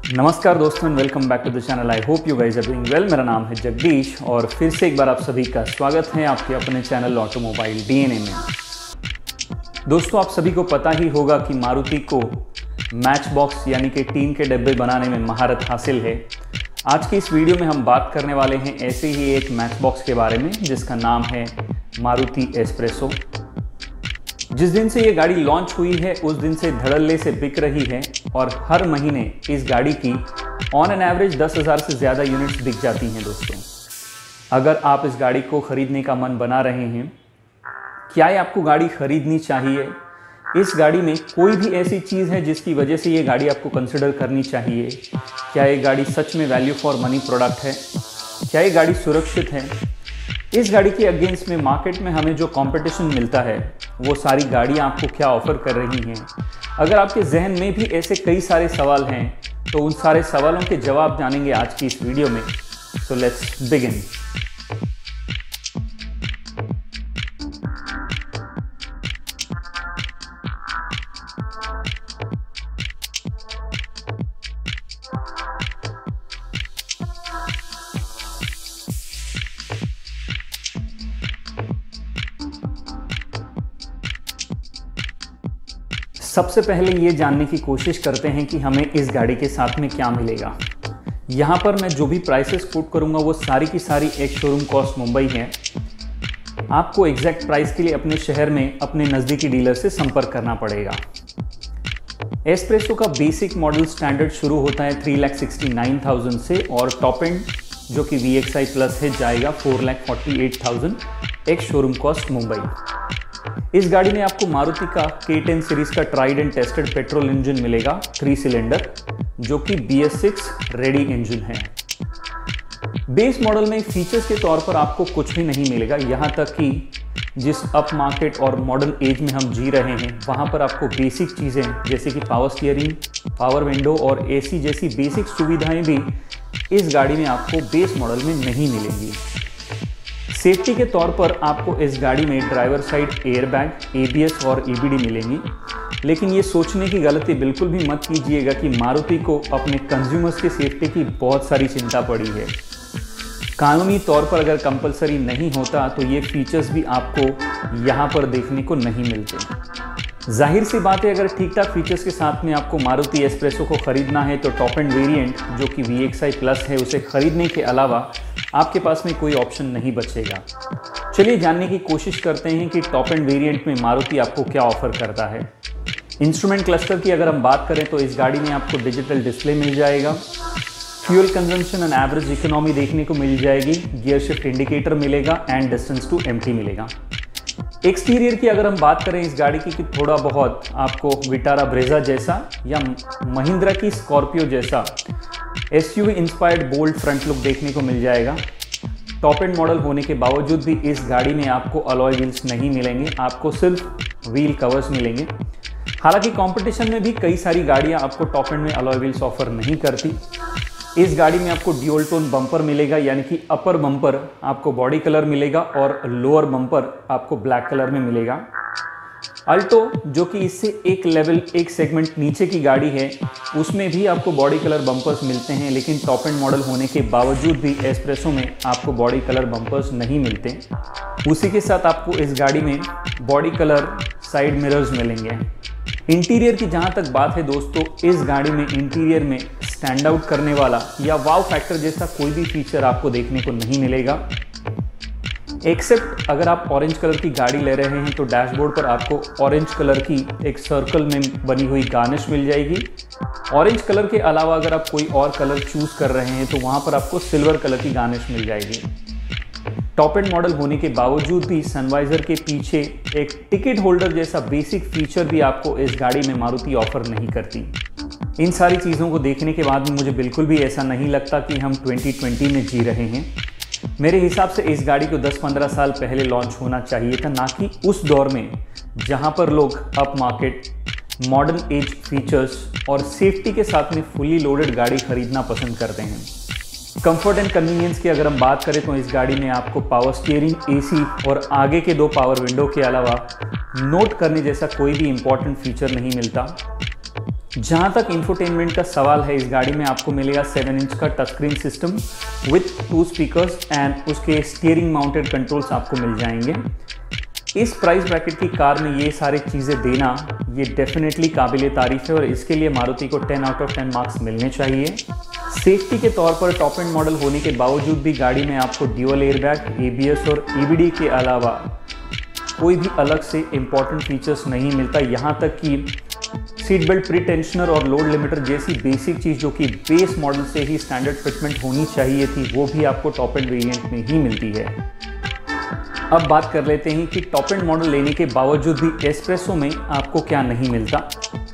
नमस्कार दोस्तों, welcome back to the channel. I hope you guys are doing well. मेरा नाम है जगदीश और फिर से एक बार आप सभी का स्वागत है आपके अपने चैनल ऑटोमोबाइल डीएनए में। दोस्तों, आप सभी को पता ही होगा कि मारुति को मैच बॉक्स यानी कि टीन के डब्बे बनाने में महारत हासिल है। आज की इस वीडियो में हम बात करने वाले हैं ऐसे ही एक मैच बॉक्स के बारे में जिसका नाम है मारुति एस्प्रेसो। जिस दिन से ये गाड़ी लॉन्च हुई है उस दिन से धड़ल्ले से बिक रही है और हर महीने इस गाड़ी की ऑन एन एवरेज 10,000 से ज़्यादा यूनिट्स बिक जाती हैं। दोस्तों, अगर आप इस गाड़ी को ख़रीदने का मन बना रहे हैं, क्या ये आपको गाड़ी ख़रीदनी चाहिए? इस गाड़ी में कोई भी ऐसी चीज़ है जिसकी वजह से ये गाड़ी आपको कंसिडर करनी चाहिए? क्या ये गाड़ी सच में वैल्यू फॉर मनी प्रोडक्ट है? क्या ये गाड़ी सुरक्षित है? इस गाड़ी के अगेंस्ट में मार्केट में हमें जो कंपटीशन मिलता है वो सारी गाड़ियाँ आपको क्या ऑफर कर रही हैं? अगर आपके जहन में भी ऐसे कई सारे सवाल हैं तो उन सारे सवालों के जवाब जानेंगे आज की इस वीडियो में। So let's begin. सबसे पहले ये जानने की कोशिश करते हैं कि हमें इस गाड़ी के साथ में क्या मिलेगा। यहाँ पर मैं जो भी प्राइसेस कोट करूँगा वो सारी की सारी एक शोरूम कॉस्ट मुंबई है। आपको एग्जैक्ट प्राइस के लिए अपने शहर में अपने नज़दीकी डीलर से संपर्क करना पड़ेगा। एस्प्रेसो का बेसिक मॉडल स्टैंडर्ड शुरू होता है 3,69,000 से और टॉप एंड जो कि VXI प्लस है जाएगा 4,48,000 एक शोरूम कॉस्ट मुंबई। इस गाड़ी में आपको मारुति का K10 सीरीज का tried and tested petrol engine मिलेगा 3 सिलेंडर जो कि BS6 रेडी इंजन है। बेस मॉडल में फीचर्स के तौर पर आपको कुछ भी नहीं मिलेगा। यहाँ तक कि जिस अप मार्केट और मॉडर्न एज में हम जी रहे हैं वहाँ पर आपको बेसिक चीज़ें जैसे कि पावर स्टीयरिंग, पावर विंडो और AC जैसी बेसिक सुविधाएं भी इस गाड़ी में आपको बेस मॉडल में नहीं मिलेंगी। सेफ्टी के तौर पर आपको इस गाड़ी में ड्राइवर साइड एयरबैग, ABS और EBD मिलेंगी। लेकिन ये सोचने की गलती बिल्कुल भी मत कीजिएगा कि मारुति को अपने कंज्यूमर्स की सेफ्टी की बहुत सारी चिंता पड़ी है। कानूनी तौर पर अगर कंपलसरी नहीं होता तो ये फीचर्स भी आपको यहाँ पर देखने को नहीं मिलते। जाहिर सी बात है, अगर ठीक ठाक फीचर्स के साथ में आपको मारुति एस्प्रेसो को ख़रीदना है तो टॉप एंड वेरिएंट जो कि VXI प्लस है उसे ख़रीदने के अलावा आपके पास में कोई ऑप्शन नहीं बचेगा। चलिए जानने की कोशिश करते हैं कि टॉप एंड वेरिएंट में मारुति आपको क्या ऑफर करता है। इंस्ट्रूमेंट क्लस्टर की अगर हम बात करें तो इस गाड़ी में आपको डिजिटल डिस्प्ले मिल जाएगा, fuel consumption and average economy देखने को मिल जाएगी, गियर शिफ्ट इंडिकेटर मिलेगा एंड डिस्टेंस टू एम्प्टी मिलेगा। एक्सटीरियर की अगर हम बात करें इस गाड़ी की कि थोड़ा बहुत आपको विटारा ब्रेजा जैसा या महिंद्रा की स्कॉर्पियो जैसा SUV inspired bold front look देखने को मिल जाएगा। टॉप एंड मॉडल होने के बावजूद भी इस गाड़ी में आपको अलॉय व्हील्स नहीं मिलेंगे, आपको सिर्फ व्हील कवर्स मिलेंगे। हालांकि कंपटीशन में भी कई सारी गाड़ियां आपको टॉप एंड में अलॉय व्हील्स ऑफर नहीं करती। इस गाड़ी में आपको ड्यूल टोन बम्पर मिलेगा, यानी कि अपर बम्पर आपको बॉडी कलर मिलेगा और लोअर बम्पर आपको ब्लैक कलर में मिलेगा। अल्टो जो कि इससे एक लेवल एक सेगमेंट नीचे की गाड़ी है उसमें भी आपको बॉडी कलर बम्पर्स मिलते हैं, लेकिन टॉप एंड मॉडल होने के बावजूद भी एस्प्रेसो में आपको बॉडी कलर बम्पर्स नहीं मिलते। उसी के साथ आपको इस गाड़ी में बॉडी कलर साइड मिरर्स मिलेंगे। इंटीरियर की जहाँ तक बात है दोस्तों, इस गाड़ी में इंटीरियर में स्टैंड आउट करने वाला या वाव फैक्टर जैसा कोई भी फीचर आपको देखने को नहीं मिलेगा। एक्सेप्ट अगर आप ऑरेंज कलर की गाड़ी ले रहे हैं तो डैशबोर्ड पर आपको ऑरेंज कलर की एक सर्कल में बनी हुई गार्निश मिल जाएगी। ऑरेंज कलर के अलावा अगर आप कोई और कलर चूज कर रहे हैं तो वहाँ पर आपको सिल्वर कलर की गार्निश मिल जाएगी। टॉप एंड मॉडल होने के बावजूद भी सनवाइजर के पीछे एक टिकट होल्डर जैसा बेसिक फीचर भी आपको इस गाड़ी में मारुति ऑफर नहीं करती। इन सारी चीज़ों को देखने के बाद मुझे बिल्कुल भी ऐसा नहीं लगता कि हम 2020 में जी रहे हैं। मेरे हिसाब से इस गाड़ी को 10-15 साल पहले लॉन्च होना चाहिए था, ना कि उस दौर में जहां पर लोग up market, modern age features और सेफ्टी के साथ में फुली लोडेड गाड़ी खरीदना पसंद करते हैं। कंफर्ट एंड कन्वीनियंस की अगर हम बात करें तो इस गाड़ी में आपको पावर स्टीयरिंग, AC और आगे के 2 पावर विंडो के अलावा नोट करने जैसा कोई भी इंपॉर्टेंट फीचर नहीं मिलता। जहाँ तक इंफोटेनमेंट का सवाल है, इस गाड़ी में आपको मिलेगा 7 इंच का touch screen system with 2 speakers and उसके स्टीयरिंग माउंटेड कंट्रोल्स आपको मिल जाएंगे। इस प्राइस ब्रैकेट की कार में ये सारी चीज़ें देना ये डेफिनेटली काबिल तारीफ है और इसके लिए मारुति को 10 आउट ऑफ 10 मार्क्स मिलने चाहिए। सेफ्टी के तौर पर टॉप एंड मॉडल होने के बावजूद भी गाड़ी में आपको ड्यूअल एयरबैग, ABS और EBD के अलावा कोई भी अलग से इम्पॉर्टेंट फीचर्स नहीं मिलता। यहाँ तक कि सीट बेल्ट प्री टेंशनर और लोड लिमिटर जैसी बेसिक चीज़ जो कि बेस मॉडल से ही स्टैंडर्ड फिटमेंट होनी चाहिए थी, वो भी आपको टॉप एंड वेरिएंट में ही मिलती है। अब बात कर लेते हैं कि टॉप एंड मॉडल लेने के बावजूद भी एस्प्रेसो में आपको क्या नहीं मिलता।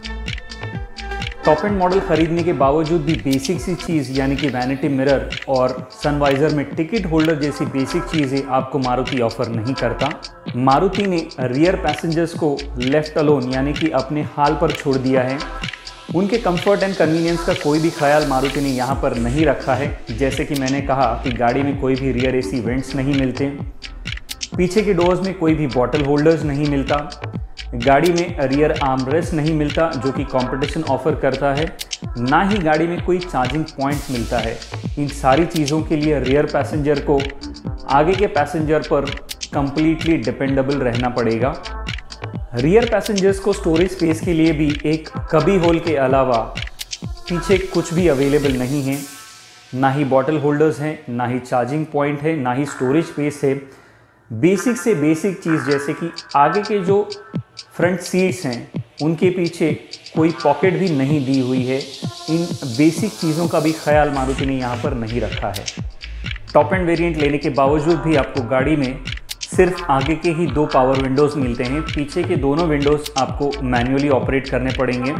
टॉप एंड मॉडल खरीदने के बावजूद भी बेसिक सी चीज़ यानी कि वैनिटी मिरर और सनवाइजर में टिकट होल्डर जैसी बेसिक चीज़ें आपको मारुति ऑफर नहीं करता। मारुति ने रियर पैसेंजर्स को लेफ्ट अलोन यानी कि अपने हाल पर छोड़ दिया है। उनके कंफर्ट एंड कन्वीनियंस का कोई भी ख्याल मारुति ने यहाँ पर नहीं रखा है। जैसे कि मैंने कहा कि गाड़ी में कोई भी रियर AC वेंट्स नहीं मिलते, पीछे के डोर्स में कोई भी बॉटल होल्डर्स नहीं मिलता, गाड़ी में रियर आर्मरेस्ट नहीं मिलता जो कि कंपटीशन ऑफर करता है, ना ही गाड़ी में कोई चार्जिंग पॉइंट मिलता है। इन सारी चीज़ों के लिए रियर पैसेंजर को आगे के पैसेंजर पर कंप्लीटली डिपेंडेबल रहना पड़ेगा। रियर पैसेंजर्स को स्टोरेज स्पेस के लिए भी एक कबी होल के अलावा पीछे कुछ भी अवेलेबल नहीं है। ना ही बॉटल होल्डर्स हैं, ना ही चार्जिंग पॉइंट है, ना ही स्टोरेज स्पेस है। बेसिक से बेसिक चीज़ जैसे कि आगे के जो फ्रंट सीट्स हैं उनके पीछे कोई पॉकेट भी नहीं दी हुई है। इन बेसिक चीज़ों का भी ख्याल मारुति ने यहाँ पर नहीं रखा है। टॉप एंड वेरिएंट लेने के बावजूद भी आपको गाड़ी में सिर्फ आगे के ही 2 पावर विंडोज़ मिलते हैं, पीछे के दोनों विंडोज़ आपको मैन्युअली ऑपरेट करने पड़ेंगे।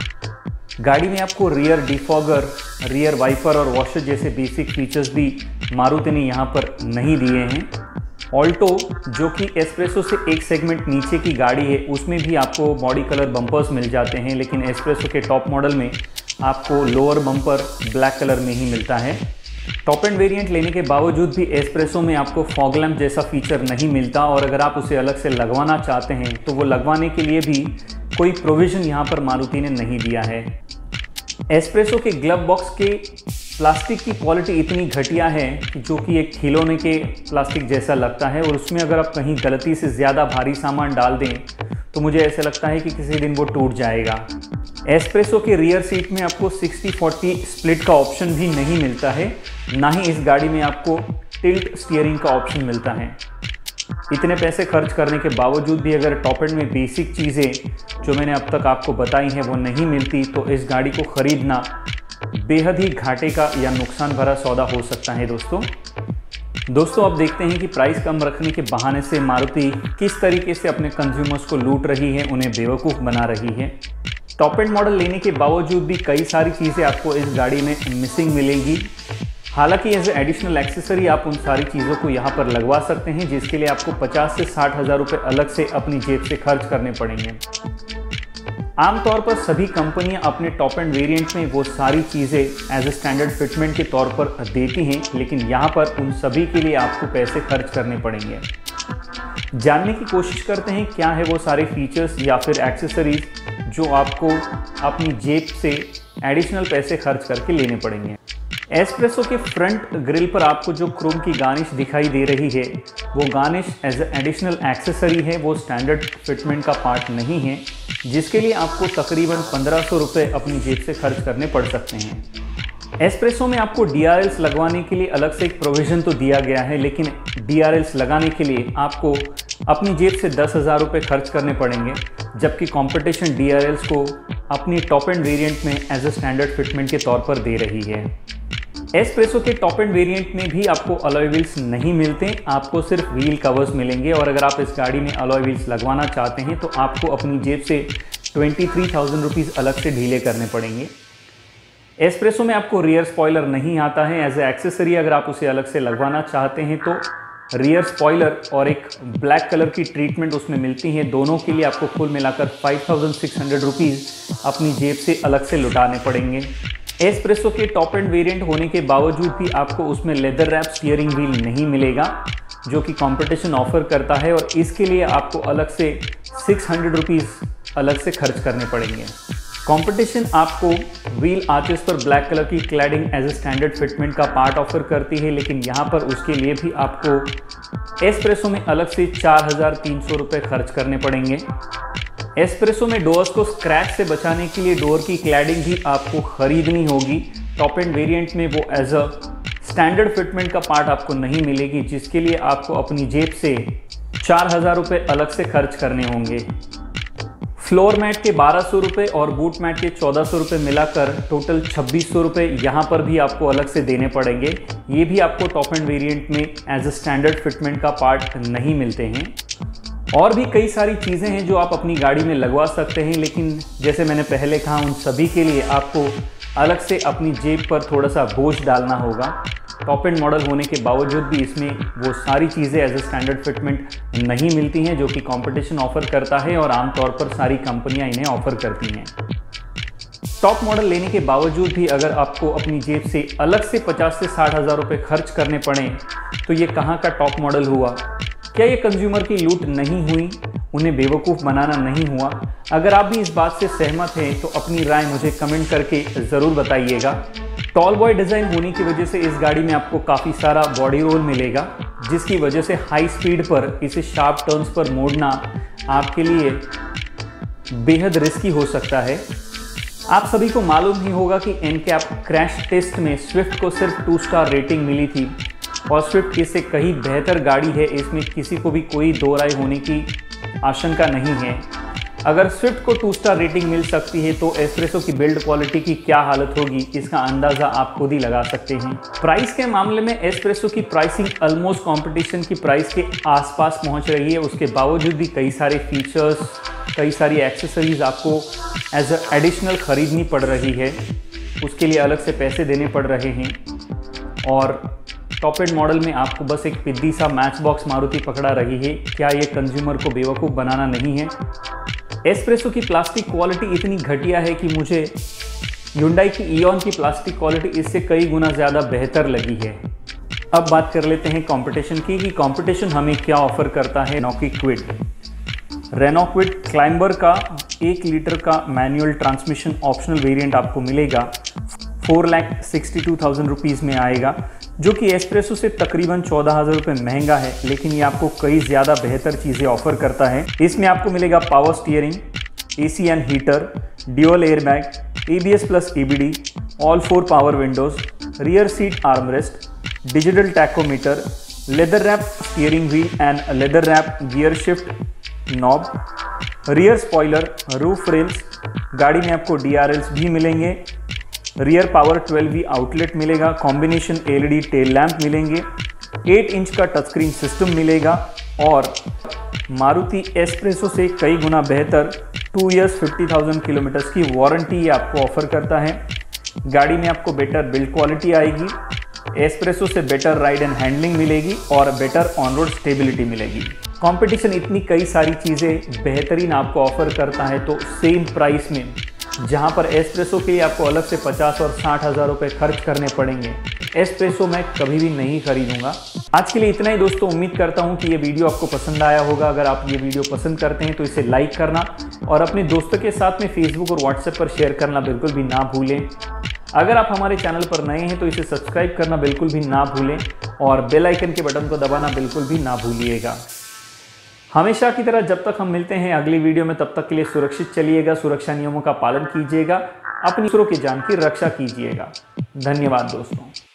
गाड़ी में आपको रियर डिफॉगर, रियर वाइपर और वॉशर जैसे बेसिक फीचर्स भी मारुति ने यहाँ पर नहीं दिए हैं। ऑल्टो जो कि एस्प्रेसो से एक सेगमेंट नीचे की गाड़ी है, उसमें भी आपको बॉडी कलर बम्पर्स मिल जाते हैं, लेकिन एस्प्रेसो के टॉप मॉडल में आपको लोअर बम्पर ब्लैक कलर में ही मिलता है। टॉप एंड वेरिएंट लेने के बावजूद भी एस्प्रेसो में आपको फॉग लैंप जैसा फीचर नहीं मिलता और अगर आप उसे अलग से लगवाना चाहते हैं तो वो लगवाने के लिए भी कोई प्रोविज़न यहाँ पर मारुति ने नहीं दिया है। एस्प्रेसो के ग्लव बॉक्स के प्लास्टिक की क्वालिटी इतनी घटिया है कि जो कि एक खिलौने के प्लास्टिक जैसा लगता है और उसमें अगर आप कहीं गलती से ज़्यादा भारी सामान डाल दें तो मुझे ऐसा लगता है कि किसी दिन वो टूट जाएगा। एस्प्रेसो के रियर सीट में आपको 60-40 स्प्लिट का ऑप्शन भी नहीं मिलता है, ना ही इस गाड़ी में आपको टिल्ट स्टीयरिंग का ऑप्शन मिलता है। इतने पैसे खर्च करने के बावजूद भी अगर टॉप एंड में बेसिक चीज़ें जो मैंने अब तक आपको बताई हैं वो नहीं मिलती तो इस गाड़ी को ख़रीदना बेहद ही घाटे का या नुकसान भरा सौदा हो सकता है। दोस्तों अब देखते हैं कि प्राइस कम रखने के बहाने से मारुति किस तरीके से अपने कंज्यूमर्स को लूट रही है, उन्हें बेवकूफ़ बना रही है। टॉप एंड मॉडल लेने के बावजूद भी कई सारी चीज़ें आपको इस गाड़ी में मिसिंग मिलेंगी। हालांकि एज एडिशनल एक्सेसरी आप उन सारी चीज़ों को यहाँ पर लगवा सकते हैं, जिसके लिए आपको 50 से 60 हज़ार रुपये अलग से अपनी जेब से खर्च करने पड़ेंगे। आमतौर पर सभी कंपनियां अपने टॉप एंड वेरिएंट में वो सारी चीज़ें एज ए स्टैंडर्ड फिटमेंट के तौर पर देती हैं, लेकिन यहाँ पर उन सभी के लिए आपको पैसे खर्च करने पड़ेंगे। जानने की कोशिश करते हैं क्या है वो सारे फीचर्स या फिर एक्सेसरीज जो आपको अपनी जेब से एडिशनल पैसे खर्च करके लेने पड़ेंगे। एस्प्रेसो के फ्रंट ग्रिल पर आपको जो क्रोम की गार्निश दिखाई दे रही है वो गार्निश एज एडिशनल एक्सेसरी है, वो स्टैंडर्ड फिटमेंट का पार्ट नहीं है, जिसके लिए आपको तकरीबन 1500 रुपये अपनी जेब से खर्च करने पड़ सकते हैं। एस्प्रेसो में आपको DRLs लगवाने के लिए अलग से एक प्रोविज़न तो दिया गया है, लेकिन DRLs लगाने के लिए आपको अपनी जेब से 10,000 रुपये खर्च करने पड़ेंगे, जबकि कंपटीशन DRLs को अपनी टॉप एंड वेरिएंट में एज ए स्टैंडर्ड फिटमेंट के तौर पर दे रही है। एस्प्रेसो के टॉप एंड वेरिएंट में भी आपको अलॉय व्हील्स नहीं मिलते, आपको सिर्फ व्हील कवर्स मिलेंगे और अगर आप इस गाड़ी में अलॉय व्हील्स लगवाना चाहते हैं तो आपको अपनी जेब से 23,000 रुपीज़ अलग से ढीले करने पड़ेंगे। एस्प्रेसो में आपको रियर स्पॉइलर नहीं आता है, एज ए एक्सेसरी अगर आप उसे अलग से लगवाना चाहते हैं तो रियर स्पॉइलर और एक ब्लैक कलर की ट्रीटमेंट उसमें मिलती है। दोनों के लिए आपको कुल मिलाकर 5,600 रुपीज़ अपनी जेब से अलग से लुटाने पड़ेंगे। एस्प्रेसो के टॉप एंड वेरिएंट होने के बावजूद भी आपको उसमें लेदर रैप स्टीयरिंग व्हील नहीं मिलेगा जो कि कंपटीशन ऑफर करता है और इसके लिए आपको अलग से 600 रुपीज़ अलग से खर्च करने पड़ेंगे। कंपटीशन आपको व्हील आर्चेस पर ब्लैक कलर की cladding as a standard fitment का पार्ट ऑफर करती है, लेकिन यहाँ पर उसके लिए भी आपको एस्प्रेसो में अलग से 4,300 रुपये खर्च करने पड़ेंगे। एस्प्रेसो में डोर्स को स्क्रैच से बचाने के लिए डोर की क्लैडिंग भी आपको खरीदनी होगी। टॉप एंड वेरिएंट में वो एज अ स्टैंडर्ड फिटमेंट का पार्ट आपको नहीं मिलेगी, जिसके लिए आपको अपनी जेब से 4,000 रुपये अलग से खर्च करने होंगे। फ्लोर मैट के 1,200 रुपये और बूट मैट के 1,400 रुपये मिलाकर टोटल 2,600 रुपये यहाँ पर भी आपको अलग से देने पड़ेंगे। ये भी आपको टॉप एंड वेरिएंट में एज अ स्टैंडर्ड फिटमेंट का पार्ट नहीं मिलते हैं। और भी कई सारी चीज़ें हैं जो आप अपनी गाड़ी में लगवा सकते हैं, लेकिन जैसे मैंने पहले कहा उन सभी के लिए आपको अलग से अपनी जेब पर थोड़ा सा बोझ डालना होगा। टॉप एंड मॉडल होने के बावजूद भी इसमें वो सारी चीज़ें एज ए स्टैंडर्ड फिटमेंट नहीं मिलती हैं जो कि कंपटीशन ऑफर करता है और आमतौर पर सारी कंपनियां इन्हें ऑफर करती हैं। टॉप मॉडल लेने के बावजूद भी अगर आपको अपनी जेब से अलग से 50 से 60,000 रुपये खर्च करने पड़े तो ये कहाँ का टॉप मॉडल हुआ? क्या ये कंज्यूमर की लूट नहीं हुई? उन्हें बेवकूफ़ बनाना नहीं हुआ? अगर आप भी इस बात से सहमत हैं तो अपनी राय मुझे कमेंट करके ज़रूर बताइएगा। टॉल बॉय डिज़ाइन होने की वजह से इस गाड़ी में आपको काफ़ी सारा बॉडी रोल मिलेगा, जिसकी वजह से हाई स्पीड पर इसे शार्प टर्न्स पर मोड़ना आपके लिए बेहद रिस्की हो सकता है। आप सभी को मालूम ही होगा कि एनकैप क्रैश टेस्ट में स्विफ्ट को सिर्फ 2 स्टार रेटिंग मिली थी और स्विफ्ट इससे कहीं बेहतर गाड़ी है, इसमें किसी को भी कोई दो राय होने की आशंका नहीं है। अगर स्विफ्ट को 2 स्टार रेटिंग मिल सकती है तो एस्प्रेसो की बिल्ड क्वालिटी की क्या हालत होगी, इसका अंदाज़ा आप खुद ही लगा सकते हैं। प्राइस के मामले में एस्प्रेसो की प्राइसिंग ऑलमोस्ट कंपटीशन की प्राइस के आसपास पहुंच रही है। उसके बावजूद भी कई सारे फीचर्स, कई सारी एक्सेसरीज आपको एज अ एडिशनल खरीदनी पड़ रही है, उसके लिए अलग से पैसे देने पड़ रहे हैं। और टॉप एंड मॉडल में आपको बस एक पिद्दी सा मैच बॉक्स मारुति पकड़ा रही है। क्या ये कंज्यूमर को बेवकूफ़ बनाना नहीं है? एस्प्रेसो की प्लास्टिक क्वालिटी इतनी घटिया है कि मुझे ह्युंडई की ईऑन की प्लास्टिक क्वालिटी इससे कई गुना ज़्यादा बेहतर लगी है। अब बात कर लेते हैं कंपटीशन की कि कंपटीशन हमें क्या ऑफर करता है। रेनॉ क्विड क्लाइंबर का 1 लीटर का मैनुअल ट्रांसमिशन ऑप्शनल वेरिएंट आपको मिलेगा। 4,62,000 रुपीज़ में आएगा, जो कि एस्प्रेसो से तकरीबन 14,000 रुपये महंगा है, लेकिन ये आपको कई ज़्यादा बेहतर चीज़ें ऑफर करता है। इसमें आपको मिलेगा power steering, AC and heater, dual airbag, ABS plus ABD, all 4 power windows, rear seat armrest, digital tachometer, leather wrap steering wheel and leather wrap gear shift knob, rear spoiler, roof rails. गाड़ी में आपको DRLs भी मिलेंगे, rear power 12V outlet मिलेगा, combination LED tail lamp मिलेंगे, 8 inch का touch screen system मिलेगा और मारुति एस्प्रेसो से कई गुना बेहतर 2 इयर्स 50,000 किलोमीटर्स की वारंटी आपको ऑफर करता है। गाड़ी में आपको बेटर बिल्ड क्वालिटी आएगी, एस्प्रेसो से बेटर राइड एंड हैंडलिंग मिलेगी और बेटर ऑन रोड स्टेबिलिटी मिलेगी। कंपटीशन इतनी कई सारी चीज़ें बेहतरीन आपको ऑफर करता है, तो सेम प्राइस में जहां पर एस्प्रेसो के लिए आपको अलग से 50 और 60,000 रुपये खर्च करने पड़ेंगे, एस्प्रेसो मैं कभी भी नहीं खरीदूंगा। आज के लिए इतना ही दोस्तों। उम्मीद करता हूं कि ये वीडियो आपको पसंद आया होगा। अगर आप ये वीडियो पसंद करते हैं तो इसे लाइक करना और अपने दोस्तों के साथ में फेसबुक और व्हाट्सएप पर शेयर करना बिल्कुल भी ना भूलें। अगर आप हमारे चैनल पर नए हैं तो इसे सब्सक्राइब करना बिल्कुल भी ना भूलें और बेल आइकन के बटन को दबाना बिल्कुल भी ना भूलिएगा। हमेशा की तरह जब तक हम मिलते हैं अगली वीडियो में, तब तक के लिए सुरक्षित चलिएगा, सुरक्षा नियमों का पालन कीजिएगा, अपनी दूसरों की जान की रक्षा कीजिएगा। धन्यवाद दोस्तों।